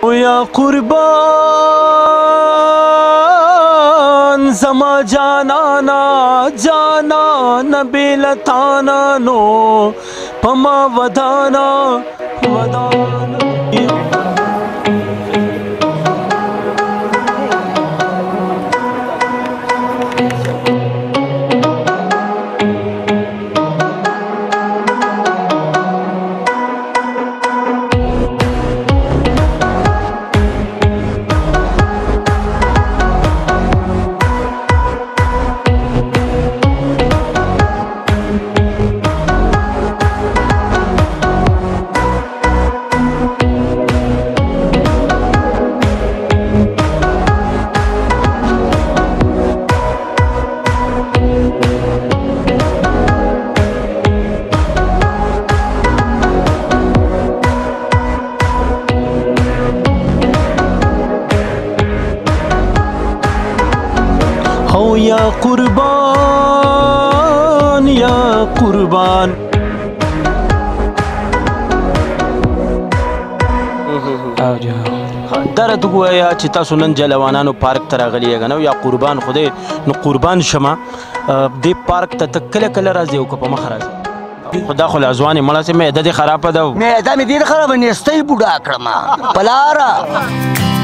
یا قربان زما جانانا جانانا بیلتانا نو پما ودانا ودانا یا قربان یا قربان درته ووایا چې تاسو نن جلوانانو پارک ته راغلي یې که نه یا قربان خدای نو قربان شمه دې پارک ته ته کله کله راځې او که په مخه راځې خو دا خو لا ځوانې مړه سې معده دې خرابه ده معده مې ډېره خرابه نیستۍ بوډا کړمه په لاره